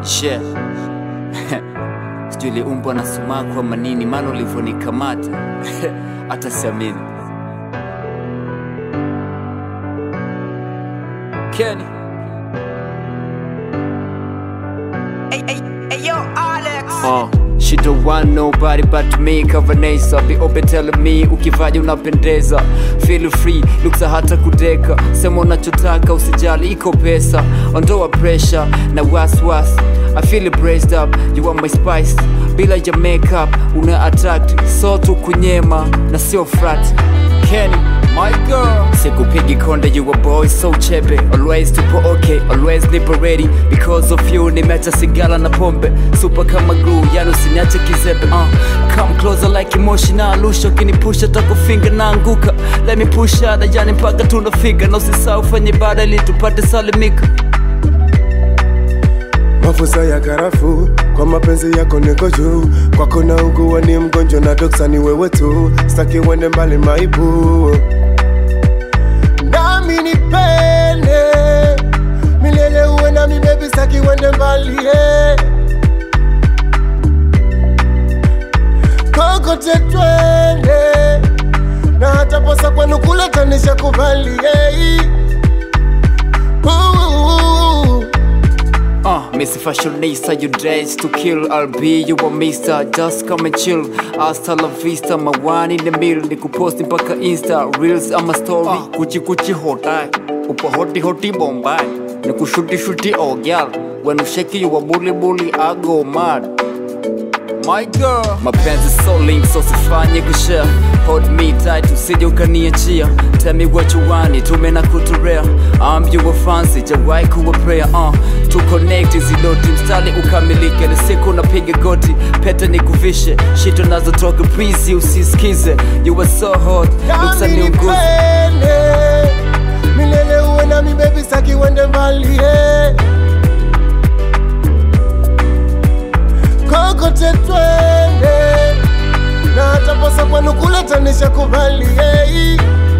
Yeah. Sijui liumbwa na sumaku ama nini, maana ulivyonikamata hata siamini. Kenny. Hey, yo, Alex. She don't want nobody but me. Cover nice, be open telling me ukivaje unapendeza. Feel free, luksa hata kudeka. Sema unachotaka usijali iko pesa. Ondoa pressure na wasi. I feel braced up, you are my spice. Bila ya makeup, una attract. So tu kunyema, na sio frat. Kenny, my girl. Sikupigi konde, you a boy so chepe. Always tupo okay, always nipo ready. Because of you, nimeacha sigala na pombe. Super kama glue, yani usiniache kizebe. Come closer like emotional. Lusho kinipusha tako finger na anguka. Let me push out, yani mpaka tunafika. Na usisahau fanye ibada ili tupate salimika. Mafusa ya karafu, kwa mapenzi yako niko juu. Kwako na ugua ni mgonjwa na doksa ni wewe tu. Staki wende mbali maibu. Nami nipende milele uwe nami baby, staki wende mbali kokote twende. Na hata posa kwenu kuletanisha kubali Missy fashionista, you dress to kill. I'll be you a mister, just come and chill. Hasta la vista, my one in the middle. Nikuposti mpaka Insta, reels ama story. Kuchi hotai, upo hoti bombay. Nikushuti oh girl. When you shake you a bully, I go mad. My girl, mapenzi so link, so sifanye kushare. Hold me tight, usije ukaniachia. Tell me what you want, tume na kuturea. I'm your fancy, jawai kuwa prayer. To connect, zidoti mstali ukamilike. Ni siku napiga goti, pete nikuvishe. Shito nazo toka breezy, usisikize. You were so hot, looks ni unguzi. Milele uwe nami baby, saki wende mbali kokote twende. Na hata posa kwenu kuletanisha kubali